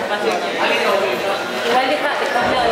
Igual deja miedo.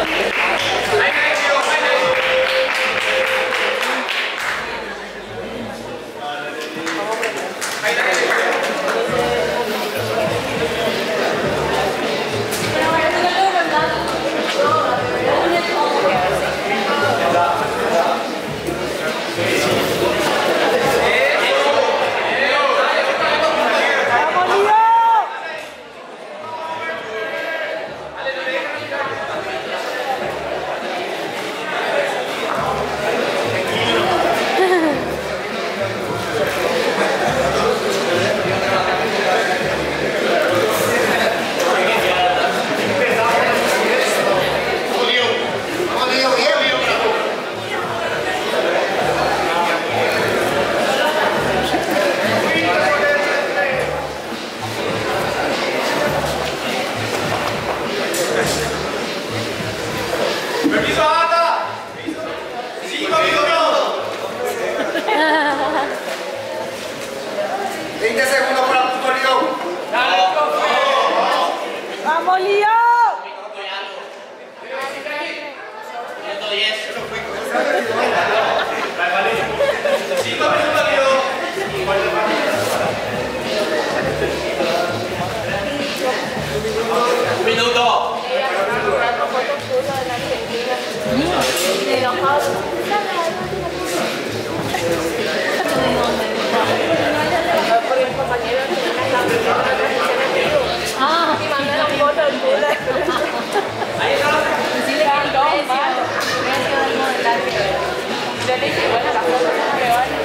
¡Vamos, Lío! Un minuto. Ah, y mandaron fotos en tela. ahí está. Decirle que el precio del modelaje. Yo le dije, bueno, las fotos no me valen.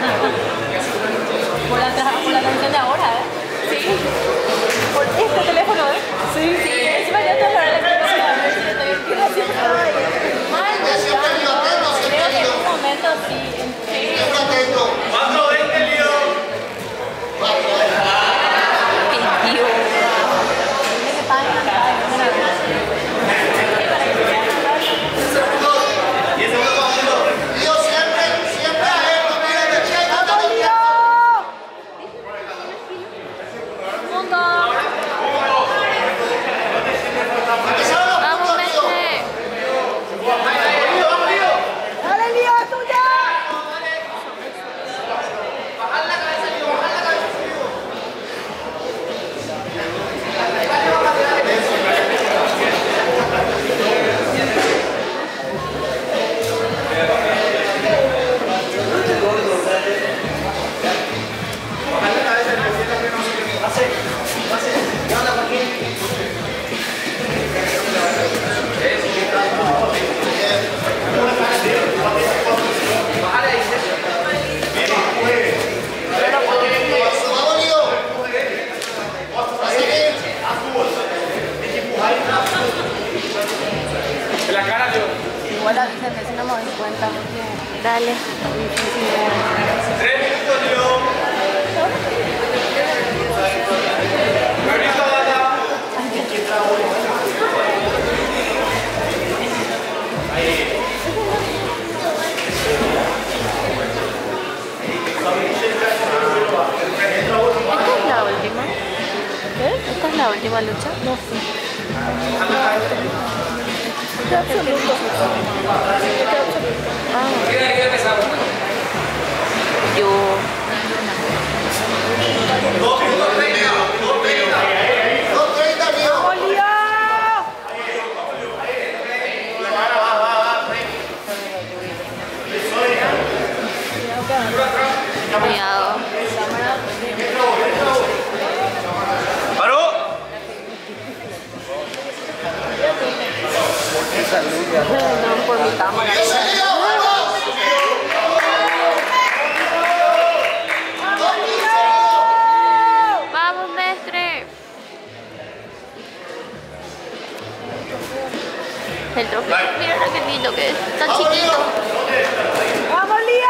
Por la canción de ahora, ¿eh? Sí. Por este teléfono, ¿eh? Sí. Sí, encima ya te la explicación. A ver si estoy bien haciendo. Mal, creo que en un momento sí. ¿Cuánto vende, Lío? Igual avisen que si no me doy cuenta. Dale. 3 minutos, Lío. Permiso, Bata. ¿Esta es la última? ¿Qué? ¿Esta es la última lucha? No sé. Está absoluto. Yo. 2 minutos 30. 2:30, Lío. ¡Vamos, Lío! Cuidado. ¿Paró? No, por mi cámara. ¡Vamos, Mestre! El trofeo. Mira lo que lindo que es. Tan chiquito. ¡Vamos, Lío!